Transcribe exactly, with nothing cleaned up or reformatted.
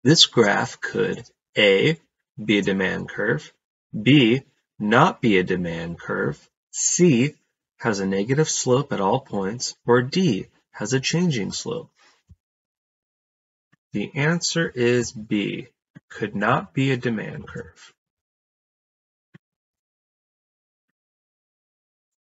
This graph could A, be a demand curve, B, not be a demand curve, C, has a negative slope at all points, or D, has a changing slope. The answer is B, could not be a demand curve.